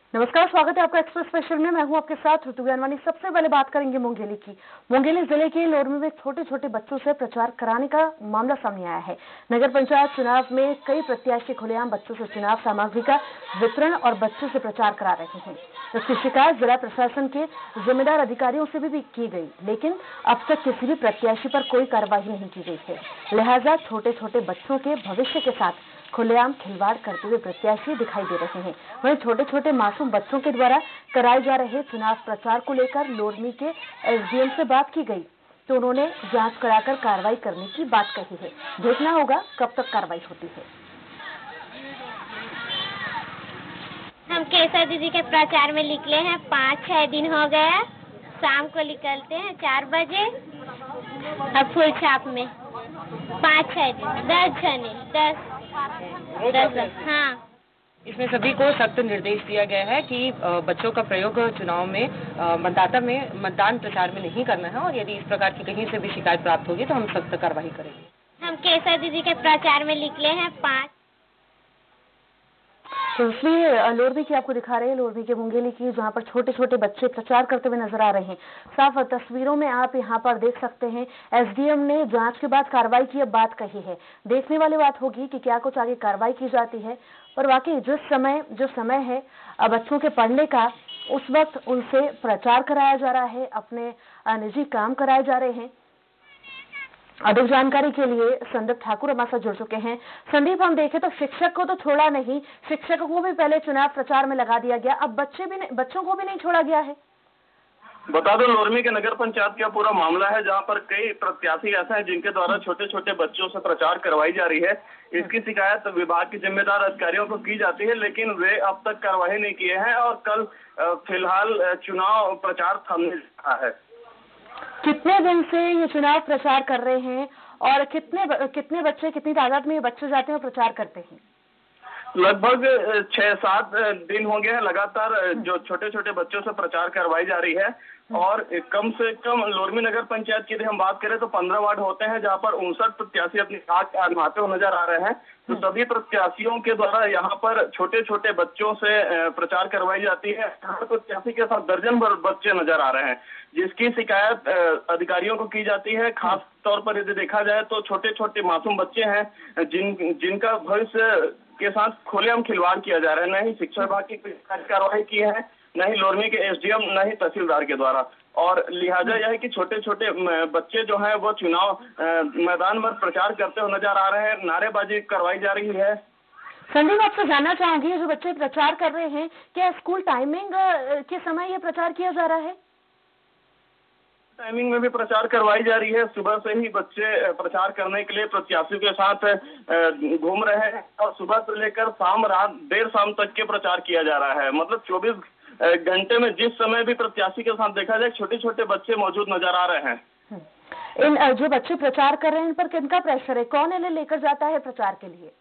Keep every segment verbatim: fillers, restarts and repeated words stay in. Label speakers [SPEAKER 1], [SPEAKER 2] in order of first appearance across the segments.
[SPEAKER 1] नमस्कार, स्वागत है आपका एक्सप्रेस स्पेशल में। मैं हूं आपके साथ ऋतु ज्ञानवानी। सबसे पहले बात करेंगे मुंगेली की। मुंगेली जिले के लोरमी में छोटे छोटे बच्चों से प्रचार कराने का मामला सामने आया है। नगर पंचायत चुनाव में कई प्रत्याशी खुलेआम बच्चों से चुनाव सामग्री का वितरण और बच्चों से प्रचार करा रहे हैं। इसकी शिकायत जिला प्रशासन के जिम्मेदार अधिकारियों से भी, भी की गई, लेकिन अब तक किसी भी प्रत्याशी पर कोई कार्रवाई नहीं की गई है। लिहाजा छोटे छोटे बच्चों के भविष्य के साथ खुलेआम खिलवाड़ करते हुए प्रत्याशी दिखाई दे रहे हैं। वहीं छोटे छोटे मासूम बच्चों के द्वारा कराए जा रहे चुनाव प्रचार को लेकर लोरमी के एसडीएम से बात की गई तो उन्होंने जांच कराकर कार्रवाई करने की बात कही है। देखना होगा कब तक कार्रवाई होती है।
[SPEAKER 2] हम केसर दीदी के प्रचार में निकले हैं। पाँच छह दिन हो गए। शाम को निकलते हैं चार बजे अब फूल छाप में पाँच छह दिन दस जने दस दस दस हाँ।
[SPEAKER 3] इसमें सभी को सख्त निर्देश दिया गया है कि बच्चों का प्रयोग चुनाव में मतदाता में मतदान प्रचार में नहीं करना है और यदि इस प्रकार की कहीं से भी शिकायत प्राप्त होगी तो हम सख्त कार्रवाई करेंगे।
[SPEAKER 2] हम केसर दीदी के प्रचार में निकले हैं पाँच।
[SPEAKER 1] तस्वीर लोरमी की आपको दिखा रहे हैं, लोरमी के मुंगेली की, जहां पर छोटे छोटे बच्चे प्रचार करते हुए नजर आ रहे हैं। साफ तस्वीरों में आप यहां पर देख सकते हैं। एसडीएम ने जांच के बाद कार्रवाई की अब बात कही है। देखने वाली बात होगी कि क्या कुछ आगे कार्रवाई की जाती है। और वाकई जिस समय जो समय है बच्चों के पढ़ने का, उस वक्त उनसे प्रचार कराया जा रहा है, अपने निजी काम कराए जा रहे हैं। अधिक जानकारी के लिए संदीप ठाकुर हमारे साथ जुड़ चुके हैं। संदीप, हम देखें तो शिक्षक को तो छोड़ा नहीं, शिक्षक को भी पहले चुनाव प्रचार में लगा दिया गया, अब बच्चे भी नहीं, बच्चों को भी नहीं छोड़ा गया है।
[SPEAKER 4] बता दो, लोरमी के नगर पंचायत का पूरा मामला है जहां पर कई प्रत्याशी ऐसे हैं जिनके द्वारा छोटे छोटे बच्चों से प्रचार करवाई जा रही है। इसकी शिकायत विभाग के जिम्मेदार अधिकारियों को की जाती है, लेकिन वे अब तक कार्रवाई नहीं किए हैं और कल फिलहाल चुनाव प्रचार थमने रहा है।
[SPEAKER 1] कितने दिन से ये चुनाव प्रचार कर रहे हैं और कितने कितने बच्चे, कितनी तादाद में ये बच्चे जाते हैं और प्रचार करते हैं?
[SPEAKER 4] लगभग छह सात दिन हो गए हैं लगातार जो छोटे छोटे बच्चों से प्रचार करवाई जा रही है। और कम से कम लोरमी नगर पंचायत की यदि हम बात करें तो पंद्रह वार्ड होते हैं जहां पर उनसठ प्रत्याशी अपनी आंख आजमाते हुए नजर आ रहे हैं। तो सभी प्रत्याशियों के द्वारा यहाँ पर छोटे छोटे बच्चों से प्रचार करवाई जाती है। हर प्रत्याशी के साथ दर्जन भर बच्चे नजर आ रहे हैं, जिसकी शिकायत अधिकारियों को की जाती है। खास तौर पर यदि देखा जाए तो छोटे छोटे मासूम बच्चे हैं जिन जिनका भविष्य के साथ खुलेआम खिलवाड़ किया जा रहा है। न ही शिक्षा विभाग की कार्रवाई की है, न ही लोरमी के एसडीएम, न ही तहसीलदार के द्वारा। और लिहाजा यह है कि छोटे छोटे बच्चे जो हैं वो चुनाव मैदान में प्रचार करते हुए नजर आ रहे हैं, नारेबाजी करवाई जा रही है।
[SPEAKER 1] संदीप, आपसे जानना चाहूंगी, जो बच्चे प्रचार कर रहे हैं, क्या स्कूल टाइमिंग के समय ये प्रचार किया जा रहा है?
[SPEAKER 4] टाइमिंग में भी प्रचार करवाई जा रही है। सुबह से ही बच्चे प्रचार करने के लिए प्रत्याशियों के साथ घूम रहे हैं और सुबह से लेकर शाम रात देर शाम तक के प्रचार किया जा रहा है। मतलब चौबीस घंटे में जिस समय भी प्रत्याशी के साथ देखा जाए छोटे छोटे बच्चे मौजूद नजर आ रहे हैं।
[SPEAKER 1] इन जो बच्चे प्रचार कर रहे हैं इन पर किनका प्रेशर है? कौन इन्हें लेकर जाता है प्रचार के लिए?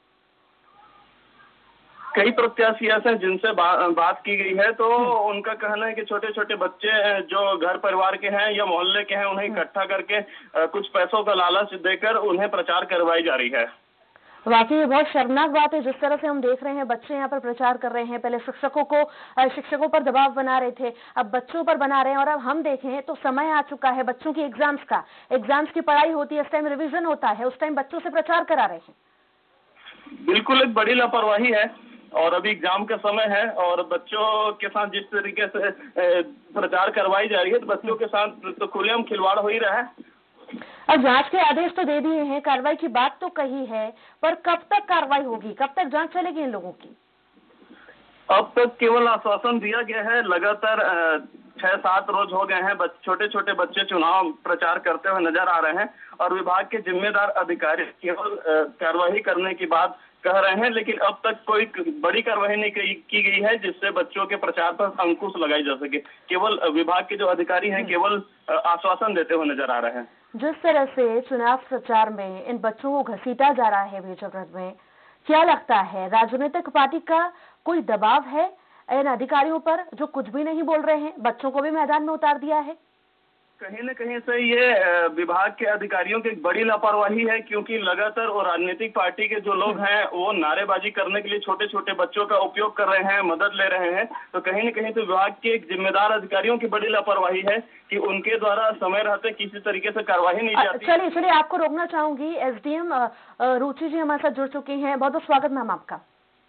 [SPEAKER 4] कई प्रत्याशी ऐसे हैं जिनसे बा, बात की गई है तो उनका कहना है कि छोटे छोटे बच्चे जो घर परिवार के हैं या मोहल्ले के हैं उन्हें इकट्ठा करके कुछ पैसों का लालच देकर उन्हें प्रचार करवाई जा रही है।
[SPEAKER 1] वाकई ये बहुत शर्मनाक बात है। जिस तरह से हम देख रहे हैं बच्चे यहाँ पर प्रचार कर रहे हैं, पहले शिक्षकों को शिक्षकों पर दबाव बना रहे थे, अब बच्चों पर बना रहे हैं। और अब हम देखें तो समय आ चुका है बच्चों की एग्जाम्स का, एग्जाम्स की पढ़ाई होती है, इस टाइम रिविजन होता है, उस टाइम बच्चों से प्रचार करा रहे हैं।
[SPEAKER 4] बिल्कुल एक बड़ी लापरवाही है और अभी एग्जाम का समय है और बच्चों के साथ जिस तरीके से प्रचार करवाई जा रही है तो बच्चों के साथ तो खुलेआम खिलवाड़ हो ही रहा है।
[SPEAKER 1] अब जांच के आदेश तो दे दिए हैं, कार्रवाई की बात तो कही है, पर कब तक कार्रवाई होगी, कब तक जांच चलेगी इन लोगों की?
[SPEAKER 4] अब तक केवल आश्वासन दिया गया है। लगातार छह सात रोज हो गए हैं छोटे छोटे बच्चे चुनाव प्रचार करते हुए नजर आ रहे हैं और विभाग के जिम्मेदार अधिकारी केवल कार्रवाई करने की बात कह रहे हैं, लेकिन अब तक कोई बड़ी कार्रवाई नहीं की गई है जिससे बच्चों के प्रचार पर अंकुश लगाई जा सके। केवल विभाग के जो अधिकारी हैं केवल आश्वासन देते हुए नजर आ रहे हैं।
[SPEAKER 1] जिस तरह से चुनाव प्रचार में इन बच्चों को घसीटा जा रहा है बेजबरदस्ती में, क्या लगता है राजनीतिक पार्टी का कोई दबाव है इन अधिकारियों पर जो कुछ भी नहीं बोल रहे हैं, बच्चों को भी मैदान में उतार दिया है?
[SPEAKER 4] कहीं न कहीं से ये अ, विभाग के अधिकारियों की एक बड़ी लापरवाही है, क्योंकि लगातार और राजनीतिक पार्टी के जो लोग हैं वो नारेबाजी करने के लिए छोटे छोटे बच्चों का उपयोग कर रहे हैं, मदद ले रहे हैं। तो कहीं न कहीं तो विभाग के एक जिम्मेदार अधिकारियों की बड़ी लापरवाही है कि उनके द्वारा समय रहते किसी तरीके से कार्रवाई नहीं
[SPEAKER 1] अ,
[SPEAKER 4] जाती।
[SPEAKER 1] चलिए चलिए आपको रोकना चाहूंगी। एसडीएम अ, अ, रुचि जी हमारे साथ जुड़ चुकी हैं। बहुत बहुत स्वागत मैम आपका।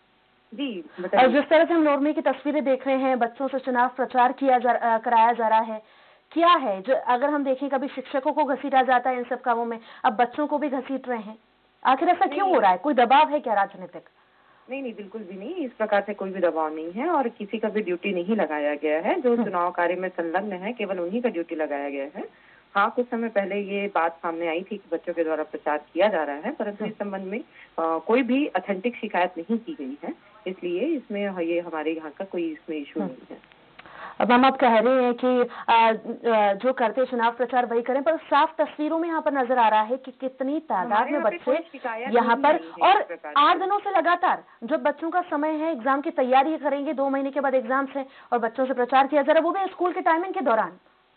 [SPEAKER 5] जी
[SPEAKER 1] और
[SPEAKER 5] बताइए।
[SPEAKER 1] जिस तरह से हम लोरमी की तस्वीरें देख रहे हैं, बच्चों से चुनाव प्रचार किया जा अ, कराया जा रहा है, क्या है जो अगर हम देखें कभी शिक्षकों को घसीटा जाता है इन सब कामों में, अब बच्चों को भी घसीट रहे हैं, आखिर ऐसा क्यों हो रहा है? कोई दबाव है क्या राजनीतिक?
[SPEAKER 5] नहीं नहीं बिल्कुल भी नहीं, इस प्रकार से कोई भी दबाव नहीं है और किसी का भी ड्यूटी नहीं लगाया गया है। जो चुनाव कार्य में संलग्न है केवल उन्हीं का ड्यूटी लगाया गया है। हाँ, कुछ समय पहले ये बात सामने आई थी कि बच्चों के द्वारा प्रचार किया जा रहा है, परंतु इस संबंध में आ, कोई भी ऑथेंटिक शिकायत नहीं की गई है, इसलिए इसमें ये हमारे यहाँ का कोई इसमें इशू नहीं है।
[SPEAKER 1] अब मैम आप कह रहे हैं कि आ, आ, जो करते चुनाव प्रचार वही करें, पर साफ तस्वीरों में यहाँ पर नजर आ रहा है कि कितनी तादाद में बच्चे यहाँ पर, और आठ दिनों से लगातार जब बच्चों का समय है, एग्जाम की तैयारी करेंगे, दो महीने के बाद एग्जाम है और बच्चों से प्रचार किया जा रहा है, वो भी स्कूल के टाइमिंग के दौरान।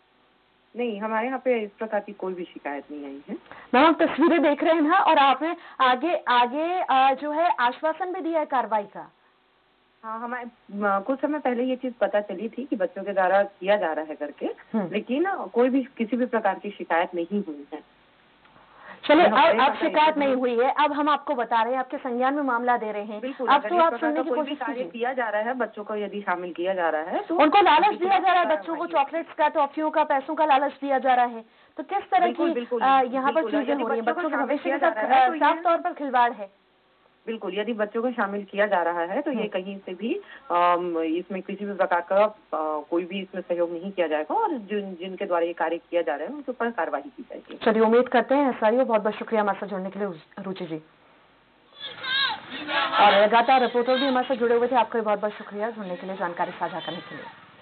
[SPEAKER 5] नहीं, हमारे यहाँ पे इस प्रकार की कोई भी शिकायत नहीं आई है।
[SPEAKER 1] मैम आप तस्वीरें देख रहे हैं ना, और आपने आगे आगे आ, जो है आश्वासन भी दिया है कार्रवाई का।
[SPEAKER 5] हाँ, हमारे कुछ समय पहले ये चीज पता चली थी कि बच्चों के द्वारा किया जा रहा है करके, लेकिन कोई भी किसी भी प्रकार की शिकायत नहीं हुई है।
[SPEAKER 1] चलिए, अब अब शिकायत नहीं हुई है, अब हम आपको बता रहे हैं, आपके संज्ञान में मामला दे रहे हैं।
[SPEAKER 5] बिल्कुल,
[SPEAKER 1] अब तो आप सुनने की कोशिश
[SPEAKER 5] कीजिए। किया जा रहा है, बच्चों को यदि शामिल किया जा रहा है तो
[SPEAKER 1] उनको लालच दिया जा रहा है, बच्चों को चॉकलेट्स का, टॉफियों का, पैसों का लालच दिया जा रहा है, तो किस तरह की यहाँ पर चीजें हो रही है? बच्चों के भविष्य के साथ साफ तौर पर खिलवाड़ है।
[SPEAKER 5] बिल्कुल, यदि बच्चों को शामिल किया जा रहा है तो ये कहीं से भी आ, इसमें किसी भी प्रकार का आ, कोई भी इसमें सहयोग नहीं किया जाएगा और जिन जिनके द्वारा ये कार्य किया जा रहा है उनके ऊपर कार्रवाई की जाएगी।
[SPEAKER 1] चलिए, उम्मीद करते हैं ऐसा ही हो। बहुत बहुत शुक्रिया हमारे साथ जुड़ने के लिए रुचि जी, और लगातार रिपोर्टर भी हमारे साथ जुड़े हुए थे। आपका भी बहुत बहुत शुक्रिया जुड़ने के लिए, जानकारी साझा करने के लिए।